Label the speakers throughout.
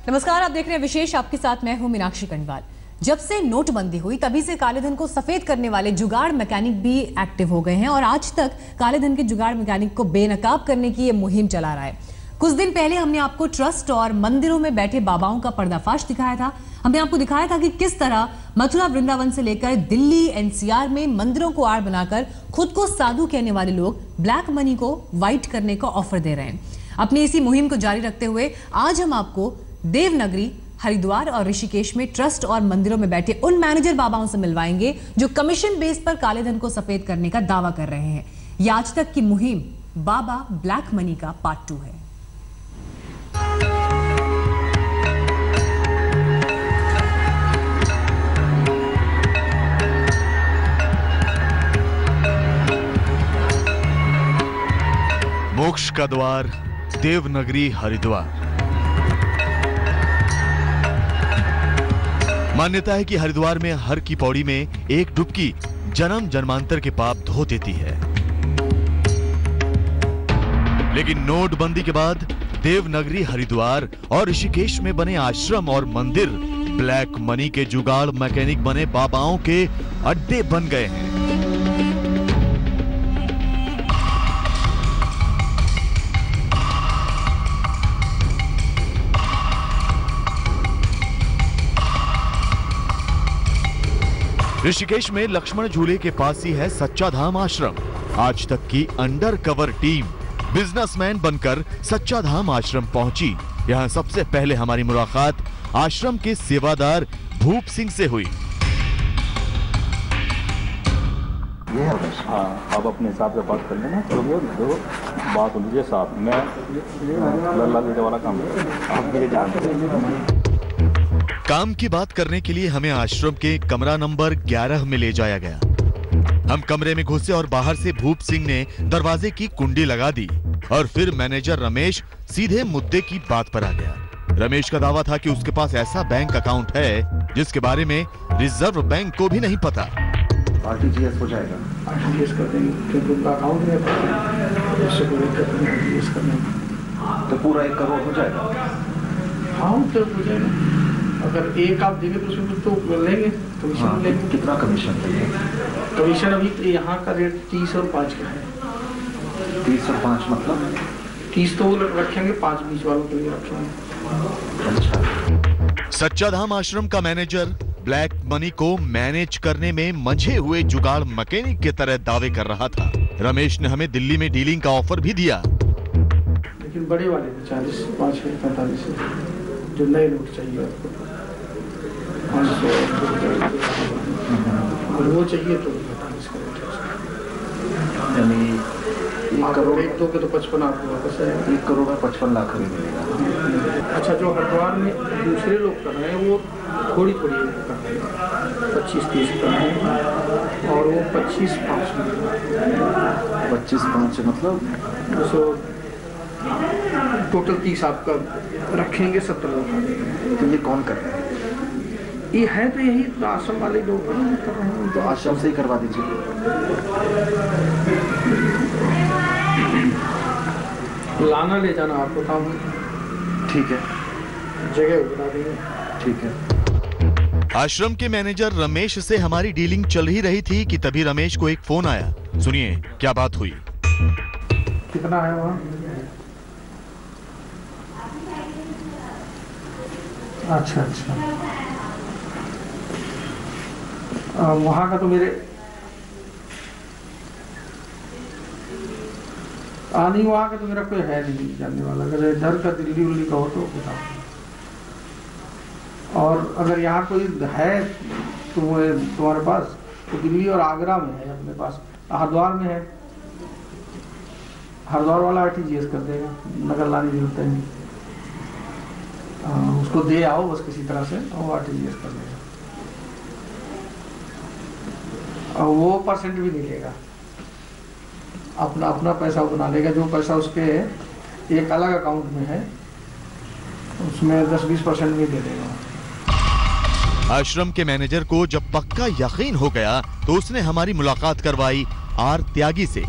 Speaker 1: नमस्कार, आप देख रहे हैं विशेष। आपके साथ मैं हूं मीनाक्षी कंडवाल। जब से नोटबंदी हुई तभी से काले धन को सफेद करने वाले जुगाड़ मैकेनिक भी एक्टिव हो गए हैं और आज तक काले धन के जुगाड़ मैकेनिक को बेनकाब करने की ये मुहिम चला रहा है। कुछ दिन पहले हमने आपको ट्रस्ट और मंदिरों में बैठे बाबाओं का पर्दाफाश दिखाया था। हमने आपको दिखाया था कि किस तरह मथुरा वृंदावन से लेकर दिल्ली एनसीआर में मंदिरों को आड़ बनाकर खुद को साधु कहने वाले लोग ब्लैक मनी को व्हाइट करने का ऑफर दे रहे हैं। अपनी इसी मुहिम को जारी रखते हुए आज हम आपको देवनगरी, हरिद्वार और ऋषिकेश में ट्रस्ट और मंदिरों में बैठे उन मैनेजर बाबाओं से मिलवाएंगे जो कमीशन बेस पर काले धन को सफेद करने का दावा कर रहे हैं। यह आज तक की मुहिम बाबा ब्लैक मनी का पार्ट 2 है।
Speaker 2: मोक्ष का द्वार देवनगरी हरिद्वार। मान्यता है कि हरिद्वार में हर की पौड़ी में एक डुबकी जन्म जन्मांतर के पाप धो देती है। लेकिन नोटबंदी के बाद देवनगरी हरिद्वार और ऋषिकेश में बने आश्रम और मंदिर ब्लैक मनी के जुगाड़ मैकेनिक बने बाबाओं के अड्डे बन गए हैं। ऋषिकेश में लक्ष्मण झूले के पास ही है सच्चा धाम आश्रम। आज तक की अंडर कवर टीम बिजनेसमैन बनकर सच्चा धाम आश्रम पहुंची। यहां सबसे पहले हमारी मुलाकात आश्रम के सेवादार भूप सिंह से हुई।
Speaker 3: हाँ, आप अपने हिसाब से बात कर लेना। तो बात हो लीजिए साहब, मैं लल्ला देने वाला काम आप मेरे जानते हैं।
Speaker 2: काम की बात करने के लिए हमें आश्रम के कमरा नंबर 11 में ले जाया गया। हम कमरे में घुसे और बाहर से भूप सिंह ने दरवाजे की कुंडी लगा दी और फिर मैनेजर रमेश सीधे मुद्दे की बात पर आ गया। रमेश का दावा था कि उसके पास ऐसा बैंक अकाउंट है जिसके बारे में रिजर्व बैंक को भी नहीं पता।
Speaker 4: आरटीजीएस हो जाएगा, आरटीजीएस कर देंगे क्योंकि उनका अकाउंट में आरटीजीएस करने तो पूरा 1 करोड़ हो जाएगा। हाँ, तो हो जाएगा। अगर एक आप देंगे तो उसमें तो लेंगे कमीशन लेंगे। कितना कमीशन लेंगे? कमीशन अभी यहाँ का रेट 30 और 5 का है। 30 और 5 मतलब 30 तो रखेंगे, 5 बीच वालों के लिए रखेंगे। अच्छा।
Speaker 2: सच्चा धाम आश्रम का मैनेजर ब्लैक मनी को मैनेज करने में मंझे हुए जुगाड़ मैकेनिक की तरह दावे कर रहा था। रमेश ने हमें दिल्ली में डीलिंग का ऑफर भी दिया,
Speaker 4: लेकिन बड़े वाले 40, 5, 45 जो नए नोट चाहिए आपको, 500 और वो चाहिए तो 45 का रेट है। यानी 1 करोड़ 1 2 के तो 55 आपको वापस है। 1 करोड़ में 55 लाख में मिलेगा। अच्छा, जो हरिद्वार में दूसरे लोग कर रहे हैं वो थोड़ी कर रहे हैं, 25-30 कर रहे हैं और वो 25-5 मिलेगा। 25-5 मतलब टोटल 30 आपका रखेंगे, 70 लाख। तो ये कौन कर रहे हैं? ये है तो यही तो आश्रम वाले लोग कर रहे हैं, तो आश्रम से ही करवा दीजिए। लाना ले जाना आपको काम है। ठीक है, जगह बता देंगे। ठीक है।
Speaker 2: आश्रम के मैनेजर रमेश से हमारी डीलिंग चल ही रही थी कि तभी रमेश को एक फोन आया। सुनिए क्या बात हुई।
Speaker 4: कितना है वहाँ? अच्छा, वहाँ का तो मेरे नहीं, वहाँ का तो मेरा कोई है नहीं जानने वाला। अगर इधर का दिल्ली उल्ली का हो तो बताओ, और अगर यहाँ कोई है तो तुम्हारे पास तो दिल्ली और आगरा में है अपने पास। हरिद्वार में है, हरिद्वार वाला आरटीजीएस कर देगा, नगर लाने की जरूरत नहीं। उसको दे आओ बस किसी तरह से, वो आरटीजीएस कर देगा और वो % भी नहीं लेगा। अपना पैसा बना लेगा। जो पैसा उसके एक अलग अकाउंट में है उसमें 10-20% भी दे देगा।
Speaker 2: आश्रम के मैनेजर को जब पक्का यकीन हो गया तो उसने हमारी मुलाकात करवाई आर त्यागी से।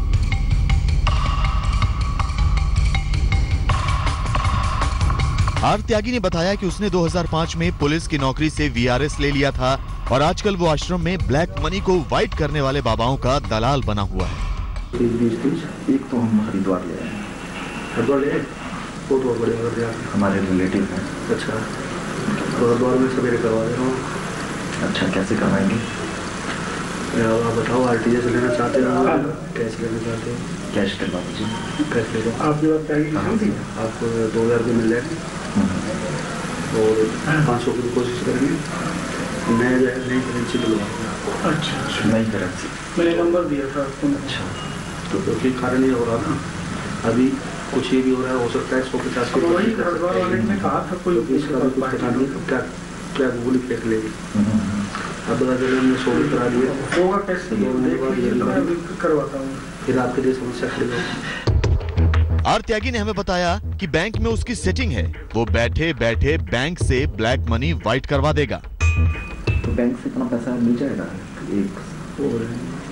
Speaker 2: आर त्यागी ने बताया कि उसने 2005 में पुलिस की नौकरी से वीआरएस ले लिया था और आजकल वो आश्रम में ब्लैक मनी को व्हाइट करने वाले बाबाओं का दलाल बना हुआ है।
Speaker 5: एक तो हम हरिद्वार ले आए।
Speaker 4: हरिद्वार ले आए? वो तो बड़े
Speaker 5: हमारे रिलेटिव हैं।
Speaker 4: अच्छा, तो हरिद्वार में सवेरे करवा दे रहा हूँ।
Speaker 5: अच्छा, कैसे करवाएंगे?
Speaker 4: आप बताओ, आरटीजीएस लेना चाहते हो, कैश लेना चाहते हो?
Speaker 5: कैश करवा दीजिए।
Speaker 4: कैश ले दो। आपकी बात चाहिए आपको 2000 रुपये मिल जाएंगे और 500 की कोशिश करेंगे, नई करेंसी दिलवाएंगे। अच्छा,
Speaker 5: नई करेंसी
Speaker 4: मैंने नंबर दिया था आपको। अच्छा, तो क्योंकि कारण ये हो रहा ना, अभी कुछ ये भी हो रहा है, हो सकता है 150 की वही हरिद्वार वाले ने कहा था कोई इसका भी कुछ पता नहीं, क्या गूगल फेंक लेगी। अब बता चले हमने 100 करा दिया, होगा कैसे करवाता हूँ, फिर आपके लिए समस्या खड़ी होगी।
Speaker 2: आर त्यागी ने हमें बताया कि बैंक में उसकी सेटिंग है, वो बैठे बैठे बैंक से ब्लैक मनी व्हाइट करवा देगा।
Speaker 5: तो बैंक से इतना पैसा मिल जाएगा? एक
Speaker 4: और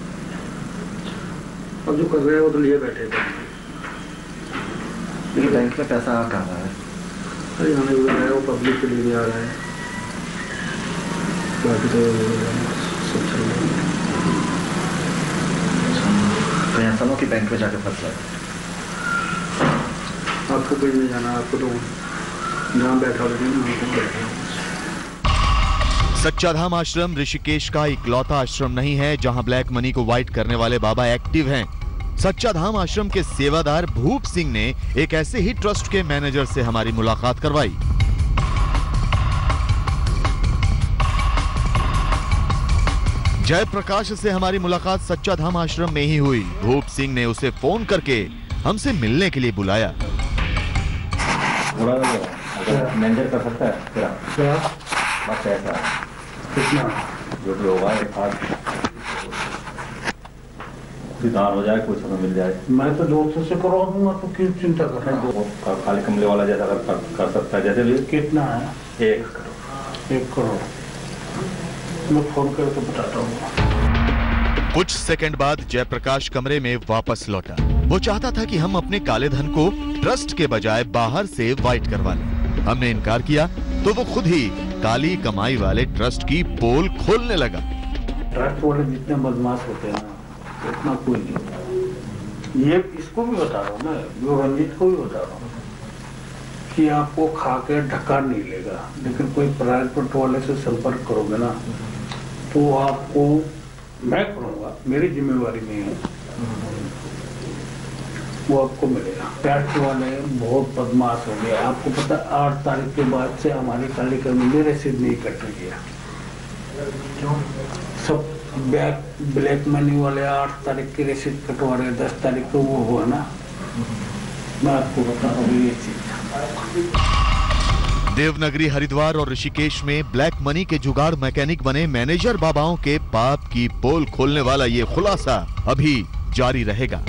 Speaker 4: अब जो कर रहे हैं वो तो लिए बैठे थे।
Speaker 5: लेकिन बैंक में पैसा आ कहाँ रहा है?
Speaker 4: अरे हमें उधर है, वो पब्लिक के लिए भी आ रहा है, बाकी तो सब चल रहा है।
Speaker 5: तो ऐसा ना कि बैंक में जाके फंस जाए।
Speaker 4: आपको कहीं नहीं जाना, आपको तो जहाँ बैठा बैठे बैठा।
Speaker 2: सच्चा धाम आश्रम ऋषिकेश का इकलौता आश्रम नहीं है जहां ब्लैक मनी को व्हाइट करने वाले बाबा एक्टिव हैं। सच्चा धाम आश्रम के सेवादार भूप सिंह ने एक ऐसे ही ट्रस्ट के मैनेजर से हमारी मुलाकात करवाई। जयप्रकाश से हमारी मुलाकात सच्चा धाम आश्रम में ही हुई। भूप सिंह ने उसे फोन करके हमसे मिलने के लिए बुलाया।
Speaker 3: मैनेजर कर सकता है क्या? बस ऐसा कितना जो भी होगा दान हो जाए, कुछ हमें मिल जाए।
Speaker 4: मैं तो 200 से करवा दूंगा, तो क्यों चिंता कर रहे हो?
Speaker 3: खाली कमले वाला जैसा कर सकता है, जैसे भी।
Speaker 4: कितना है?
Speaker 3: 1 करोड़।
Speaker 4: 1 करोड़ मैं फोन करके बताता हूँ।
Speaker 2: कुछ सेकंड बाद जयप्रकाश कमरे में वापस लौटा। वो चाहता था कि हम अपने काले धन को ट्रस्ट के बजाय बाहर से व्हाइट करवा लें। हमने इनकार किया तो वो खुद ही काली कमाई वाले ट्रस्ट की पोल खोलने लगा।
Speaker 4: ट्रस्ट वाले जितने बदमाश होते हैं ना, उतना कोई नहीं। ये इसको भी बता रहा हूँ मैं, जो रंजीत को भी बता रहा हूँ कि आपको खा के ढक्का नहीं लेगा, लेकिन कोई प्राइवेट वाले से संपर्क करोगे ना तो आपको मैं करूँगा, मेरी जिम्मेवारी नहीं है, वो आपको मिलेगा। ट्रस्ट वाले बहुत बदमाश हो गए। आपको पता 8 तारीख के बाद से हमारी काली कमी रसीद नहीं कट रही है। क्यों? सब ब्लैक मनी वाले 8 तारीख की रसीद कटवा रहे, 10 तारीख को वो हुआ ना। मैं आपको बता रहा हूँ ये चीज।
Speaker 2: देवनगरी, हरिद्वार और ऋषिकेश में ब्लैक मनी के जुगाड़ मैकेनिक बने मैनेजर बाबाओं के पाप की पोल खोलने वाला ये खुलासा अभी जारी रहेगा।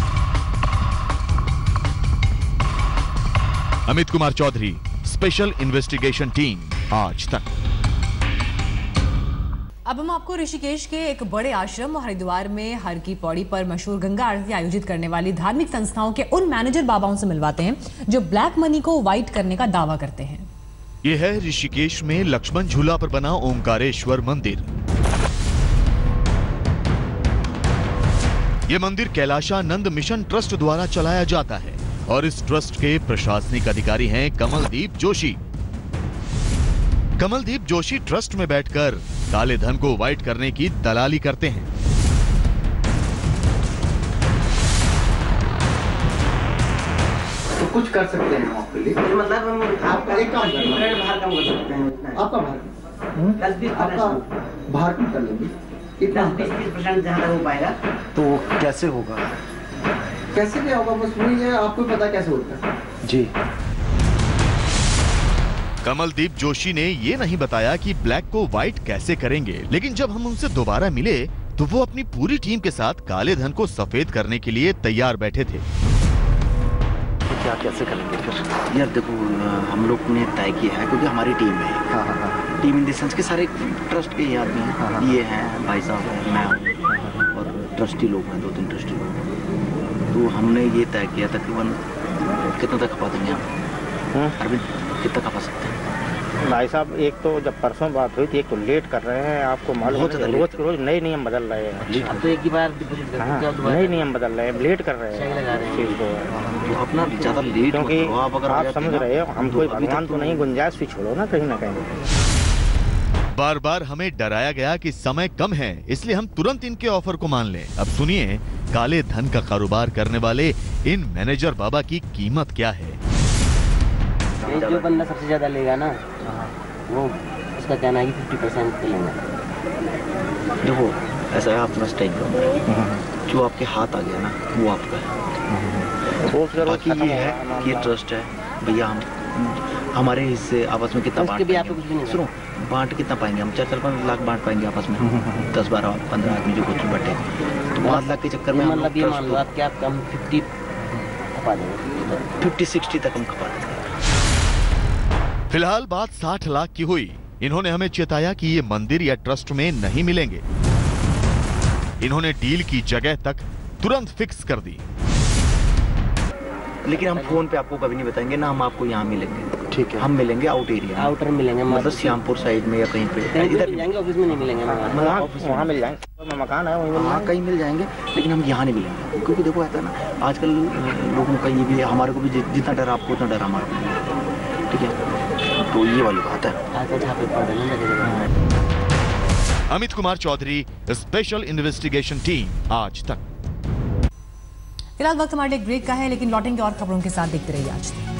Speaker 2: Amit Kumar Chaudhary, special investigation team, Aaj Tak.
Speaker 1: अब हम आपको ऋषिकेश के एक बड़े आश्रम और हरिद्वार में हर की पौड़ी पर मशहूर गंगा आरती आयोजित करने वाली धार्मिक संस्थाओं के उन मैनेजर बाबाओं से मिलवाते हैं जो ब्लैक मनी को व्हाइट करने का दावा करते हैं।
Speaker 2: यह है ऋषिकेश में लक्ष्मण झूला पर बना ओंकारेश्वर मंदिर। यह मंदिर कैलाशानंद मिशन ट्रस्ट द्वारा चलाया जाता है और इस ट्रस्ट के प्रशासनिक अधिकारी हैं कमलदीप जोशी। कमलदीप जोशी ट्रस्ट में बैठकर काले धन को व्हाइट करने की दलाली करते हैं।
Speaker 6: तो कुछ कर सकते हैं आपके लिए, मतलब हम आपका एक काम करना, बाहर काम कर सकते हैं। आपका बाहर 10-20% बाहर काम कर लेंगे, इतना 10-20% जहाँ तक हो पाएगा।
Speaker 5: तो कैसे होगा?
Speaker 6: कैसे क्या होगा, बस वही है, आपको पता कैसे होता है
Speaker 5: जी।
Speaker 2: कमलदीप जोशी ने ये नहीं बताया कि ब्लैक को व्हाइट कैसे करेंगे, लेकिन जब हम उनसे दोबारा मिले तो वो अपनी पूरी टीम के साथ काले धन को सफेद करने के लिए तैयार बैठे थे।
Speaker 5: क्या कैसे करेंगे फिर?
Speaker 7: यार देखो, हम लोग ने तय किया है क्योंकि हमारी टीम है।
Speaker 5: हाँ हाँ हाँ।
Speaker 7: टीम इन द सेंस के सारे ट्रस्ट के ही आदमी हैं।
Speaker 5: हाँ।
Speaker 7: ये हैं, भाई साहब हैं, मैं हूँ और ट्रस्टी लोग हैं, 2-3 ट्रस्टी लोग हैं। तो हमने ये तय किया तकरीबन कितने तक खपा देंगे आप अरविंद? कितना खपा सकते हैं?
Speaker 8: भाई साहब, एक तो जब परसों बात हुई थी, एक तो लेट कर रहे हैं, आपको मालूम है रोज रोज नए नियम बदल रहे हैं।
Speaker 7: अब तो एक ही बार डिपॉजिट करते हैं,
Speaker 8: नए नियम बदल रहे हैं, लेट कर रहे हैं चीज को।
Speaker 7: तो अपना ज़्यादा लेट,
Speaker 8: क्योंकि आप समझ रहे हो, हम कोई भगवान तो नहीं, गुंजाइश भी छोड़ो ना कहीं ना कहीं।
Speaker 2: बार बार हमें डराया गया कि समय कम है, इसलिए हम तुरंत इनके ऑफर को मान लें। अब सुनिए काले धन का कारोबार करने वाले इन मैनेजर बाबा की कीमत क्या है।
Speaker 9: जो बंदा सबसे ज्यादा लेगा ना, वो उसका कहना है कि 50% पे लेंगे।
Speaker 7: देखो ऐसा है, आप मस्ट टेक जो आपके हाथ आ गया ना वो आपका है। बाकी ये है कि ट्रस्ट है भैया, हम हमारे हिस्से आपस में कितना बांट पाएंगे? सुनो, बांट कितना पाएंगे हम? 4-5 लाख बांट पाएंगे आपस में, 10-12-15 आदमी जो कुछ बटे, तो 5 लाख के चक्कर में
Speaker 9: मतलब ये मान लो आप क्या कम 50 खपा देंगे,
Speaker 7: 50-60 तक हम खपा देंगे।
Speaker 2: फिलहाल बात 60 लाख की हुई। इन्होंने हमें चेताया कि ये मंदिर या ट्रस्ट में नहीं मिलेंगे। इन्होंने डील की जगह तक तुरंत फिक्स कर दी।
Speaker 7: लेकिन हम फोन पे आपको कभी नहीं बताएंगे ना, हम आपको यहाँ मिलेंगे, ठीक है? हम मिलेंगे आउट एरिया,
Speaker 9: आउटर मिलेंगे,
Speaker 7: मतलब श्यामपुर साइड में या कहीं पे, इधर
Speaker 9: जाएंगे, ऑफिस में नहीं मिलेंगे,
Speaker 8: वहाँ मिल जाएंगे, मकान है वहाँ
Speaker 7: कहीं मिल जाएंगे, लेकिन हम यहाँ नहीं मिलेंगे। क्योंकि देखो ऐसा ना, आजकल लोगों का ये भी है, हमारे को भी जितना डर आपको उतना डर हमारे को, ठीक है? तो ये वाली बात है।
Speaker 2: Amit Kumar Chaudhary, special investigation team, Aaj Tak.
Speaker 1: फिलहाल वक्त हमारे लिए ब्रेक का है, लेकिन लौटेंगे और खबरों के साथ। देखते रहिए आज तक।